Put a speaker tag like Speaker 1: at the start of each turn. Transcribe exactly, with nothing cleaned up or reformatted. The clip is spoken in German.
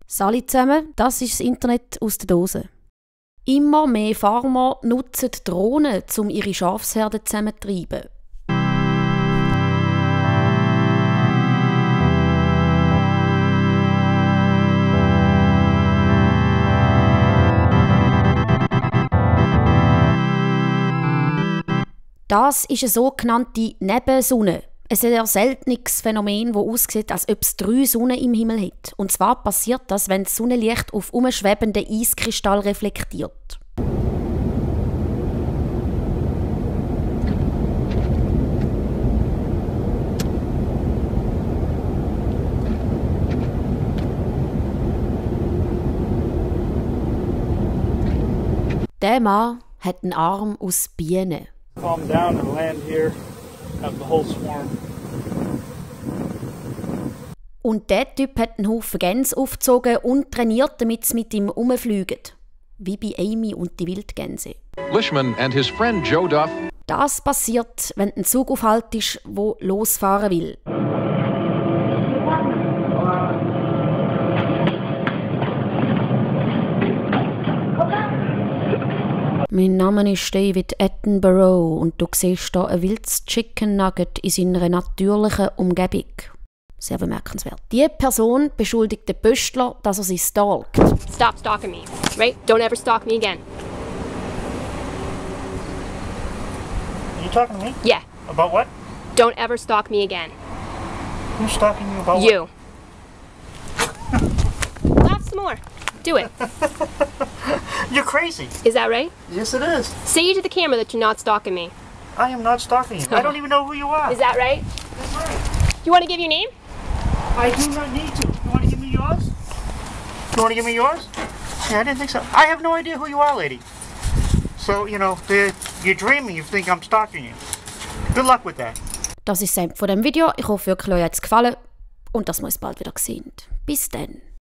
Speaker 1: Salut zusammen, das ist das Internet aus der Dose. Immer mehr Farmer nutzen Drohnen, um ihre Schafsherden zusammenzutreiben. Das ist eine sogenannte Nebensonne. Ein sehr seltenes Phänomen, das aussieht, als ob es drei Sonnen im Himmel hat. Und zwar passiert das, wenn das Sonnenlicht auf umschwebende Eiskristall reflektiert. Der Mann hat einen Arm aus Bienen.
Speaker 2: Calm down and land here. Have the whole swarm.
Speaker 1: Und der Typ hat einen Haufen Gänse aufgezogen und trainiert, damit sie mit ihm rumfliegen. Wie bei Amy und die Wildgänse.
Speaker 3: Lishman and his friend Joe Duff.
Speaker 1: Das passiert, wenn ein Zug aufhaltet, der losfahren will. Mein Name ist David Attenborough und du siehst hier ein wildes Chicken Nugget in seiner natürlichen Umgebung. Sehr bemerkenswert. Die Person beschuldigt den Pöstler, dass er sie stalkt.
Speaker 4: Stop stalking me, right? Don't ever stalk me again.
Speaker 2: Are you talking to me?
Speaker 4: Yeah.
Speaker 2: About what?
Speaker 4: Don't ever stalk me again.
Speaker 2: Who's stalking you about
Speaker 4: You. Laugh some more. Do it.
Speaker 2: what? You're crazy.
Speaker 4: Is that right?
Speaker 2: Yes, it is.
Speaker 4: Say to the camera that you're not stalking me.
Speaker 2: I am not stalking you. I don't even know who you are.
Speaker 4: Is that right?
Speaker 2: That's right.
Speaker 4: You want to give your name?
Speaker 2: I do not need to. You want to give me yours? You want to give me yours? Yeah, I didn't think so. I have no idea who you are, lady. So, you know, you're dreaming. You think I'm stalking you. Good luck with that.
Speaker 1: Das ist das Ende von dem Video. Ich hoffe wirklich, euch hat es gefallen und dass wir uns bald wieder sehen. Bis dann.